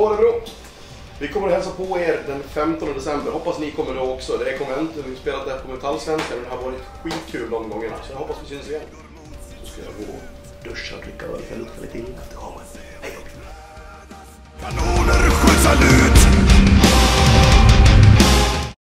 Örebro. Vi kommer att hälsa på er den 15 december. Hoppas ni kommer då också. Det är konvent. Vi har spelat där på Metallsvenskan. Det har varit skitkul de gångerna. Så jag hoppas vi syns igen. Så ska jag gå och duscha och dricka öl. Jag luktar lite illa efter showen. Hej då!